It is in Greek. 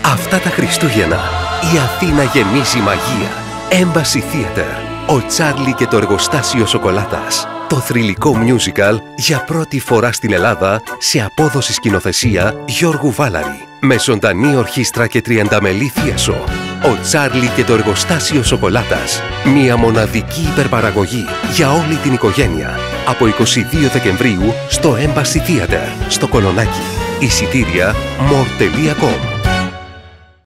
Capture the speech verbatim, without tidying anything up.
Αυτά τα Χριστούγεννα η Αθήνα γεμίζει μαγεία. Embassy Theatre. Ο Τσάρλι και το εργοστάσιο σοκολάτας. Το θρυλικό musical για πρώτη φορά στην Ελλάδα σε απόδοση σκηνοθεσία Γιώργου Βάλαρη. Με ζωντανή ορχήστρα και τριανταμελή θίασο. Ο Τσάρλι και το εργοστάσιο σοκολάτας. Μια μοναδική υπερπαραγωγή για όλη την οικογένεια. Από εικοστή δεύτερη Δεκεμβρίου στο Embassy Theatre, στο Κολονάκι. Εισιτήρια more τελεία com.